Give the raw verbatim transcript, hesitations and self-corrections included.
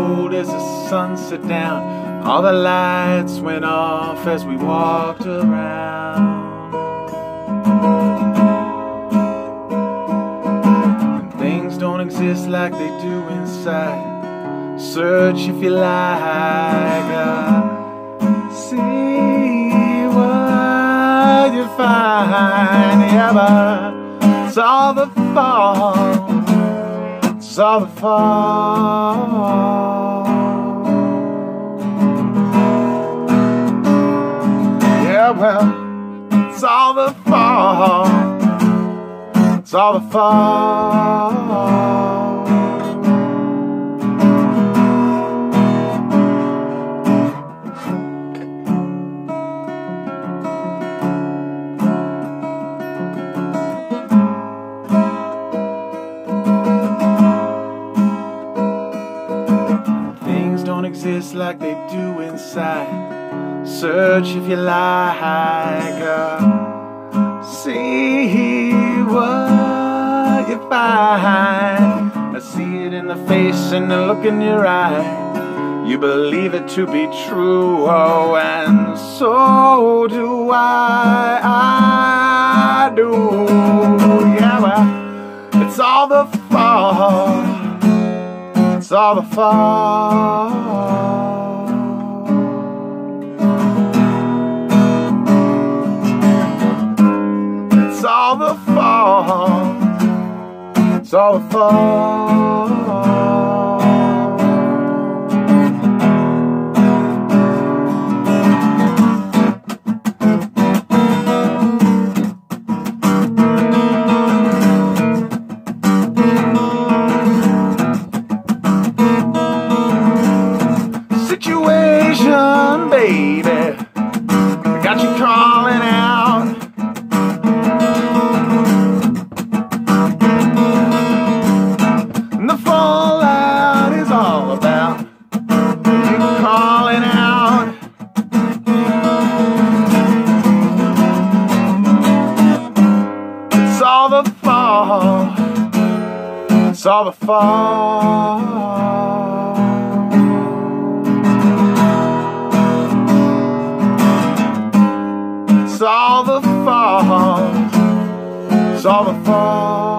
road as the sun set down. All the lights went off as we walked around. And things don't exist like they do inside. Search if you like, uh, see what you find. Yeah, but it's all the fall, it's all the fall. Yeah, well, it's all the fall, it's all the fall. Don't exist like they do inside. Search if you like, uh, see what you find. I see it in the face and the look in your eye. You believe it to be true, oh, and so do I. I do, yeah, well, it's all the fall, it's all the fall. It's all the fall, it's all the fall. Situation, baby, I got you crawling out. And the fallout is all about you crawling out. It's all the fall, it's all the fall. It's all the fall, it's all the fall.